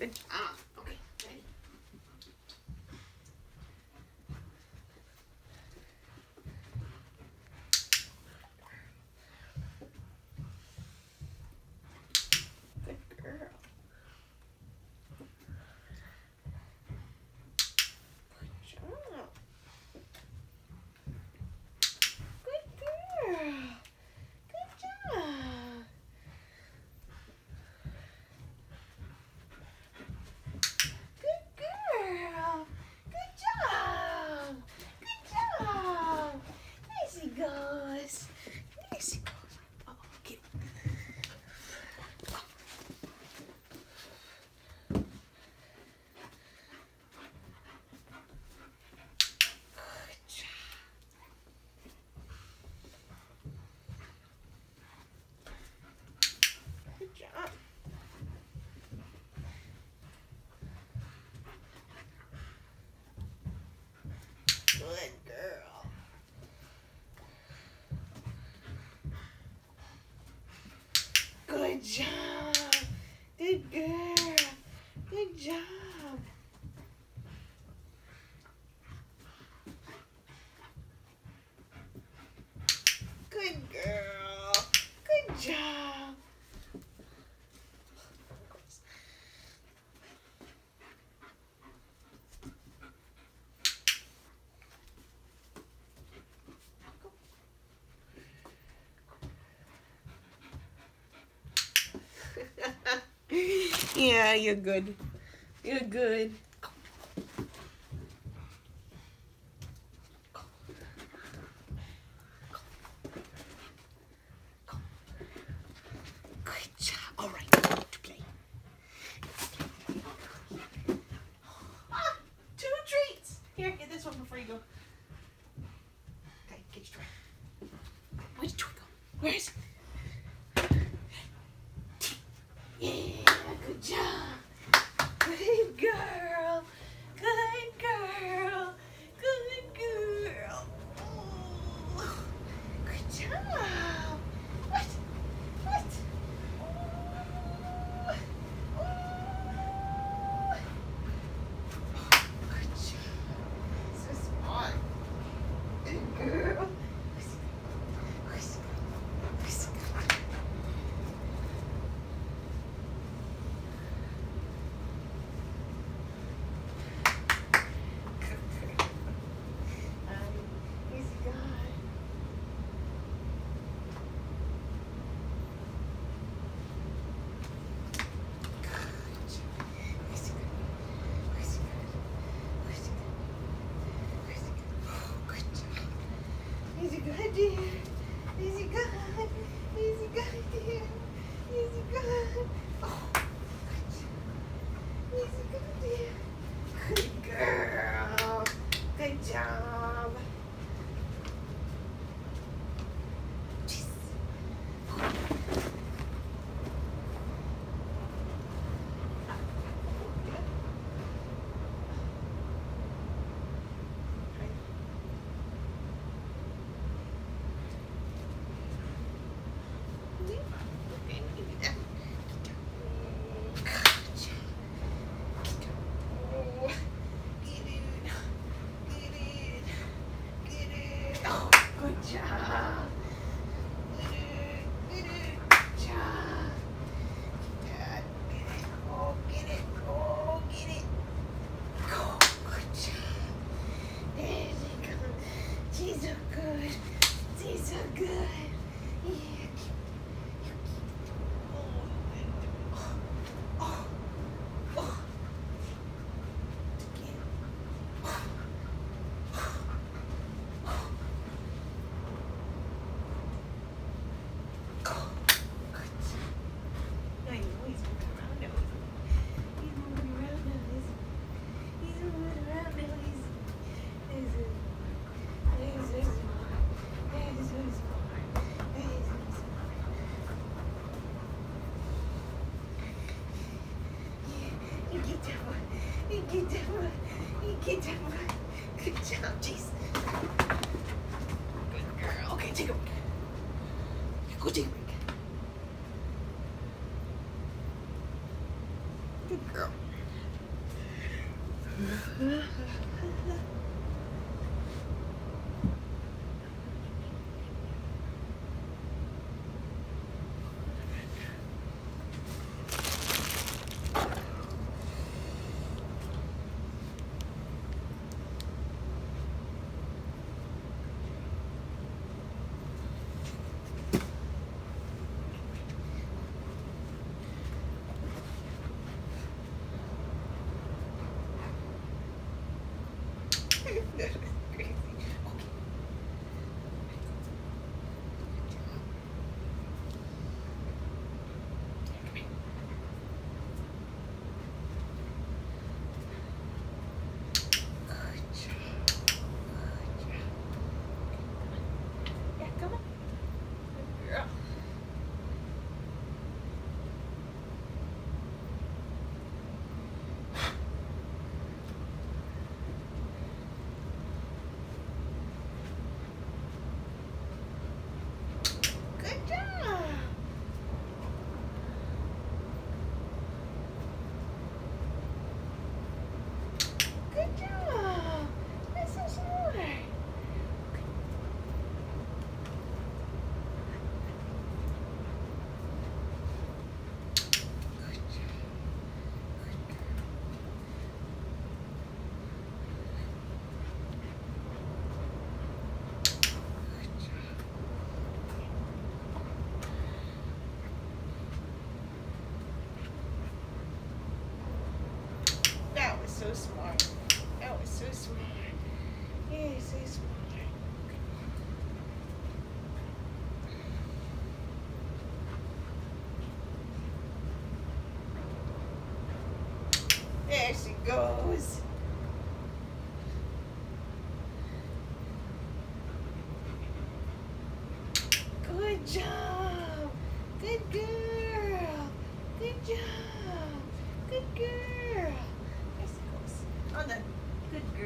Good job. Okay, ready? Good girl. Good job. Good girl. Good job. Good girl. Good job. Good job. There she goes. There she goes. Oh, get Good job. Good job. Good girl. Good job. Good girl. Good job. Good girl. Good job. Yeah, you're good. You're good. Good job. All right, to play. Ah, 2 treats. Here, get this one before you go. Okay, get your toy. Where's your toy go? Where is it? Yeah, good job. Good girl. Good girl. Good girl. Oh, good job. What? What? Oh, oh. Good job. So smart. Good girl. Easy good, dear. Easy good. Easy good, dear. Easy good. Oh, good job. Easy good, dear. Good girl. Good job. Jeez. Good job. Good job. Dad, get it. Oh, get it. Oh, get it. Oh, good job. There you go. She's so good. She's so good. Yeah. Oh. Oh. Again. I know he's moving around now. He's moving around now. He's moving around now. He's so smart. He's so smart. He's so smart. Yeah, you get that one. You get that one. You get that one. Good job, jeez. Good girl. Okay, take a break. Go take a break. Good girl. smart. That was so smart. You're so smart. There she goes. Good job. Good girl. Good job. Good girl. There she goes. On the good girl.